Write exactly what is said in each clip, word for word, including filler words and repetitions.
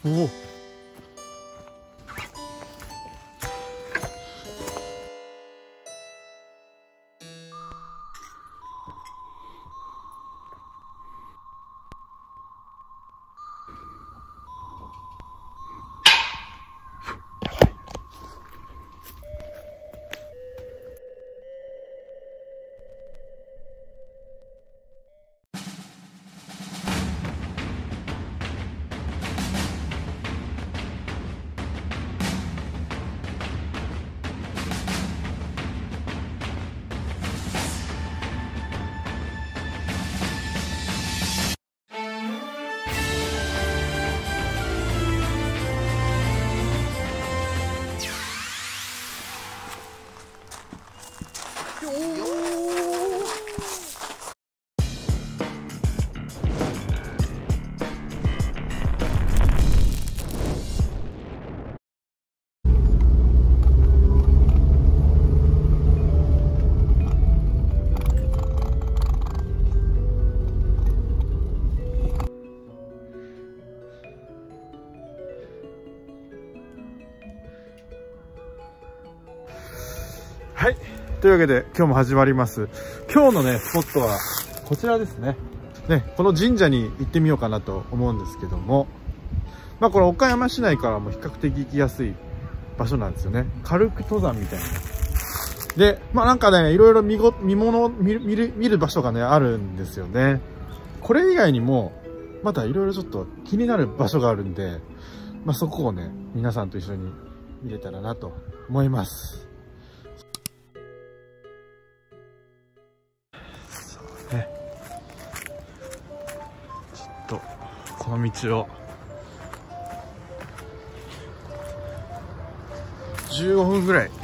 おお。はい、というわけで今日も始まります。今日のねスポットはこちらですね。ね、この神社に行ってみようかなと思うんですけども、まあこれ岡山市内からも比較的行きやすい場所なんですよね。軽く登山みたいな。で、まあなんかね、いろいろ見ご見物を見る見る見る場所がねあるんですよね。これ以外にもまたいろいろちょっと気になる場所があるんで、まあそこをね皆さんと一緒に見れたらなと思います。ね、ちょっとこの道をじゅうごふんぐらい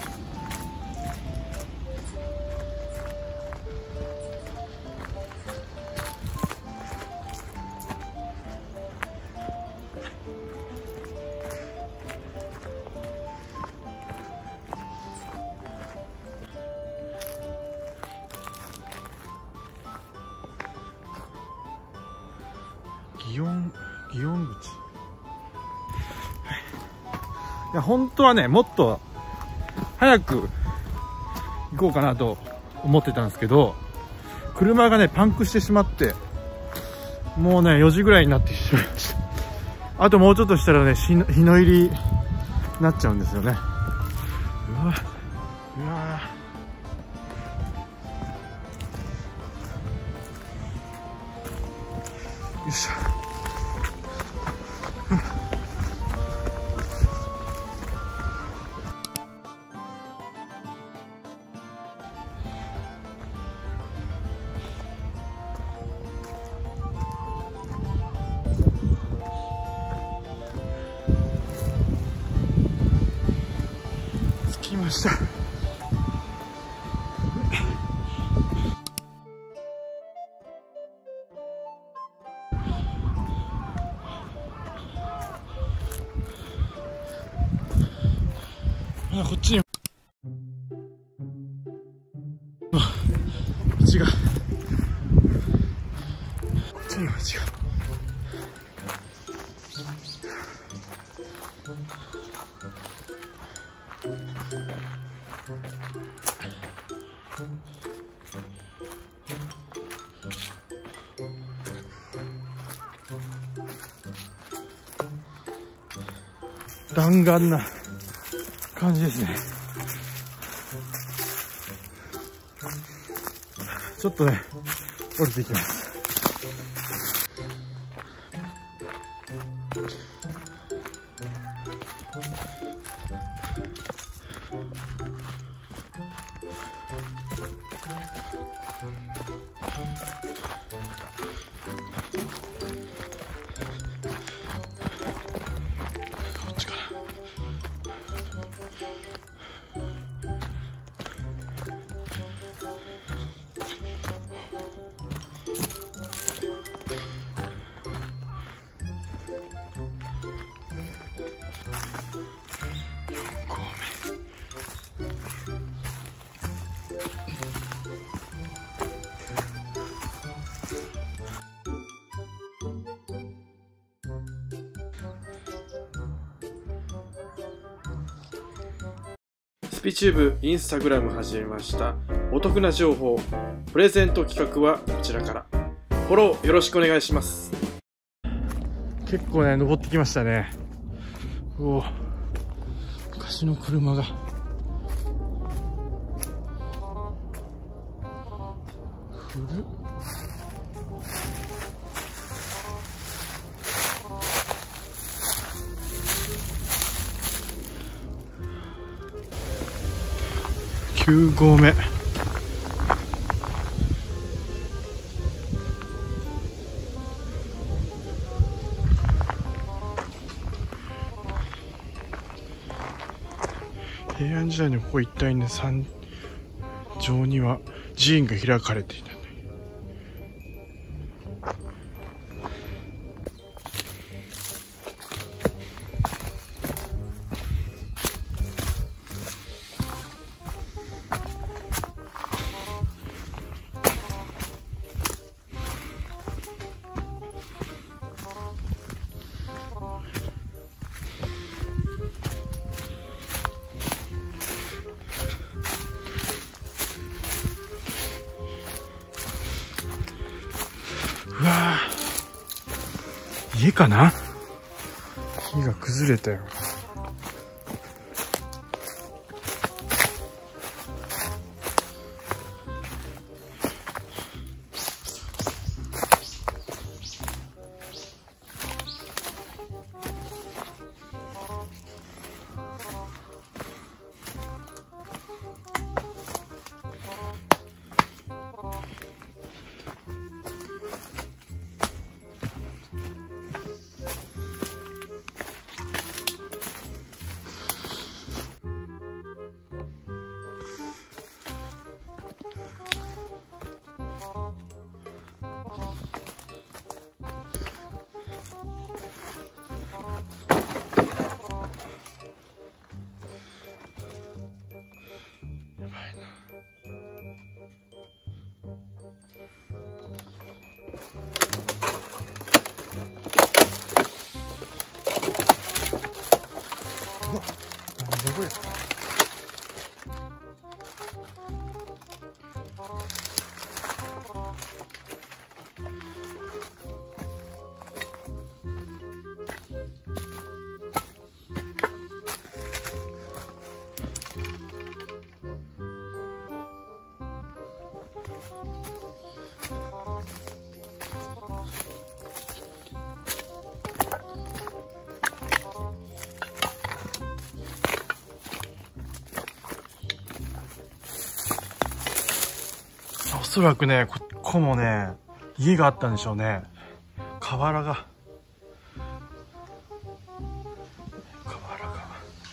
祇園祇園口。いや本当はねもっと早く行こうかなと思ってたんですけど、車がねパンクしてしまって、もうねよじぐらいになってしまいました。あともうちょっとしたらね日の入りになっちゃうんですよね。うわうわよいしょ。着きました。あ、こっちに道がこっちにも道が。弾丸な感じですね。ちょっとね降りていきます。 ピチューブインスタグラム始めました。お得な情報、プレゼント企画はこちらから。フォローよろしくお願いします。 結構ね、登ってきましたね。おお、昔の車が。古っ。きゅう合目。平安時代のここ一帯に山上には寺院が開かれていた。うわー、家かな？木が崩れたよ。おそらくね、ここもね、家があったんでしょうね。河原が。河原が。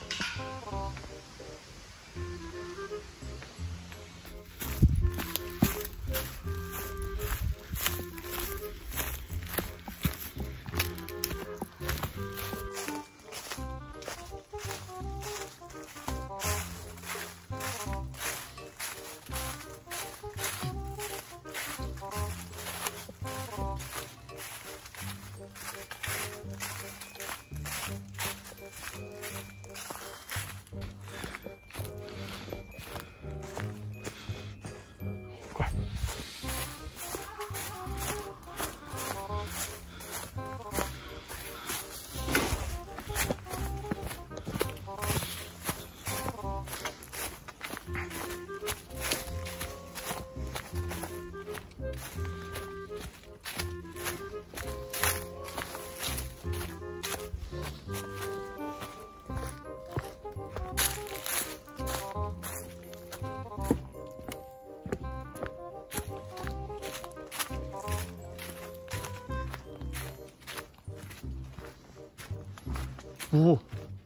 おお、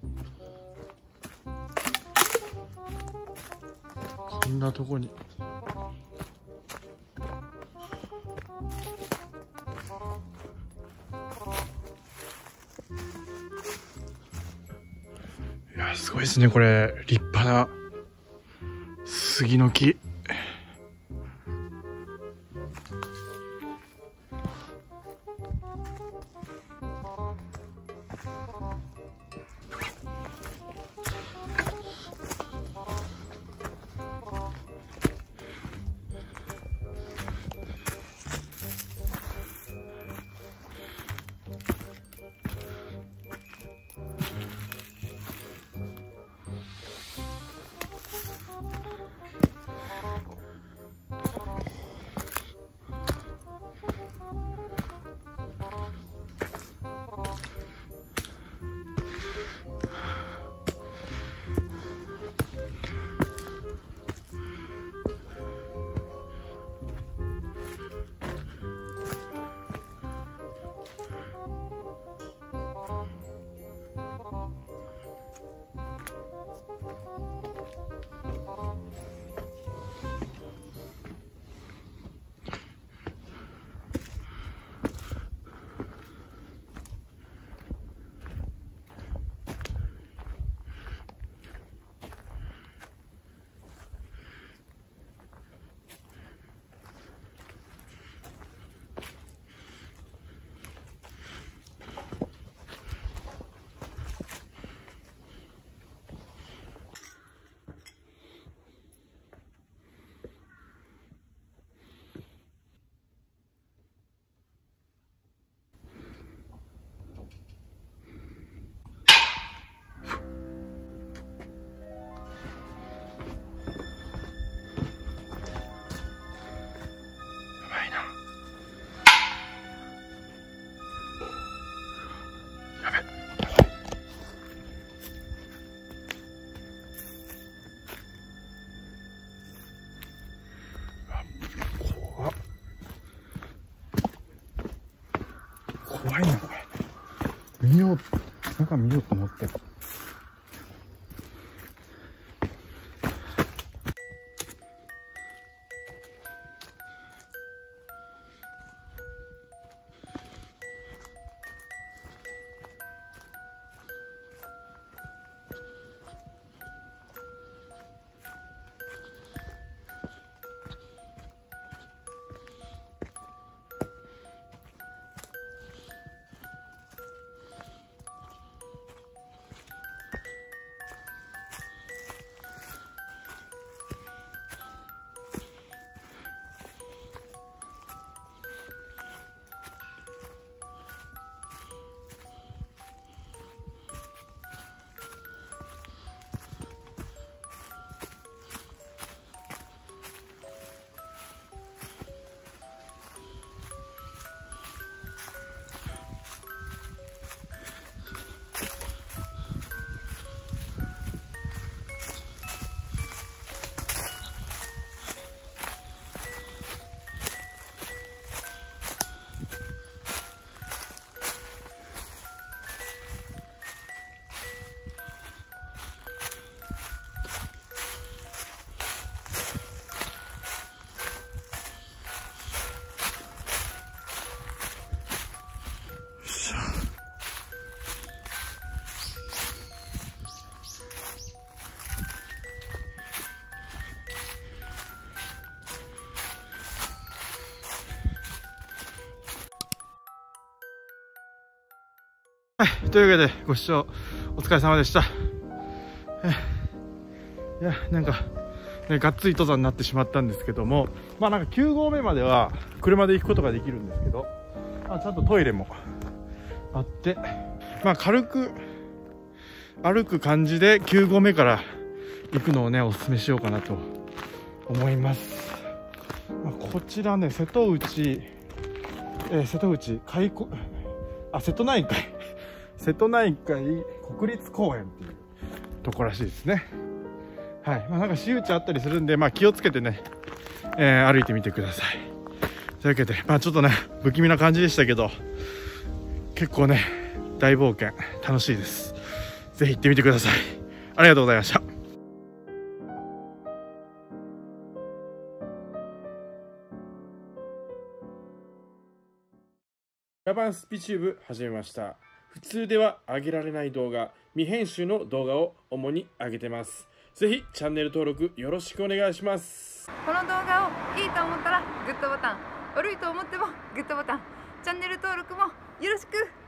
こんなとこに。いや、すごいですね、これ。立派な杉の木。 怖いなこれ。見よう、中見ようと思って。はい、というわけでご視聴お疲れ様でした。いや、なんか、ね、がっつり登山になってしまったんですけども、まあなんかきゅう合目までは車で行くことができるんですけど、まあ、ちゃんとトイレもあって、まあ軽く歩く感じできゅう合目から行くのをね、お勧めしようかなと思います。まあ、こちらね、瀬戸内、えー、瀬戸内海溝、あ、瀬戸内海瀬戸内海国立公園っていうとこらしいですね。はい。まあなんか私有地あったりするんで、まあ気をつけてね、えー、歩いてみてください。というわけで、まあちょっとね、不気味な感じでしたけど、結構ね、大冒険、楽しいです。ぜひ行ってみてください。ありがとうございました。 ラバンスピチューブ始めました。普通では上げられない動画、未編集の動画を主に上げてます。ぜひチャンネル登録よろしくお願いします。 この動画をいいと思ったらグッドボタン、悪いと思ってもグッドボタン、チャンネル登録もよろしく。